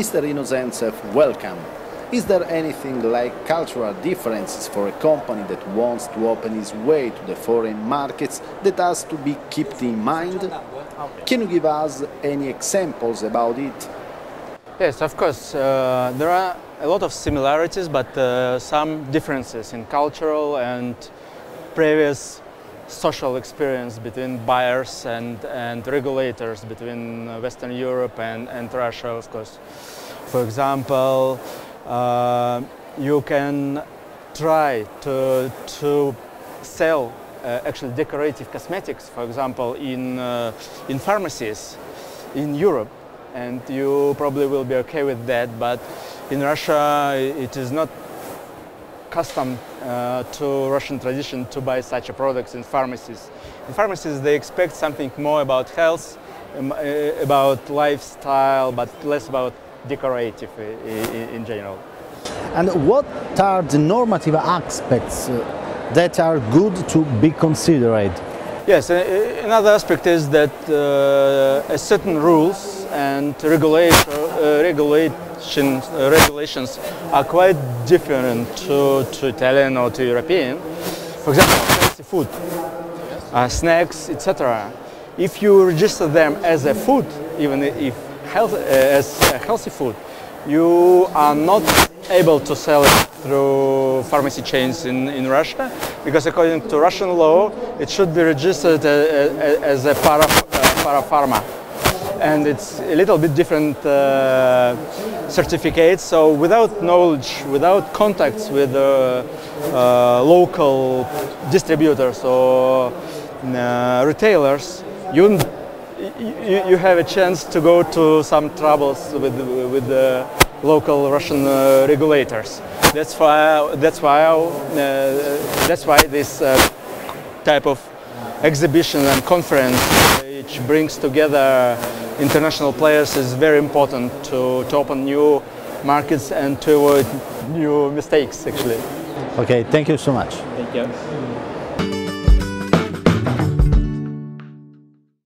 Mr. Inozentsev, welcome. Is there anything like cultural differences for a company that wants to open its way to the foreign markets that has to be kept in mind? Can you give us any examples about it? Yes, of course. There are a lot of similarities, but some differences in cultural and previous social experience between buyers and regulators between Western Europe and Russia, of course. For example, you can try to sell actually decorative cosmetics, for example, in pharmacies in Europe, and you probably will be okay with that, but in Russia it is not custom to Russian tradition to buy such products in pharmacies. In pharmacies they expect something more about health, about lifestyle, but less about decorative in general. And what are the normative aspects that are good to be considered? Yes, another aspect is that certain rules and regulations are quite different to Italian or to European. For example, healthy food, snacks, etc. If you register them as a food, even if as a healthy food, you are not able to sell it through pharmacy chains in Russia, because according to Russian law, it should be registered as a parapharma. And it's a little bit different certificates, so without knowledge, without contacts with local distributors or retailers, you have a chance to go to some troubles with the local Russian regulators. That's why this type of exhibition and conference, which brings together international players, is very important to open new markets and to avoid new mistakes, actually. Okay, thank you so much. Thank you.